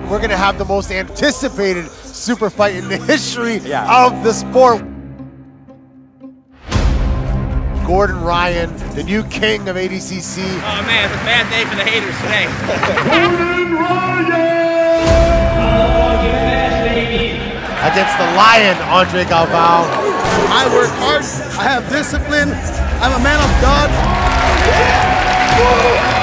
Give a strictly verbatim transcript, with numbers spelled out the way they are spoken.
we're going to have the most anticipated super fight in the history yeah. of the sport. Gordon Ryan, the new king of A D C C. Oh man, it's a bad day for the haters today. Gordon Ryan! Against the Lion, Andre Galvao. I work hard, I have discipline, I'm a man of God.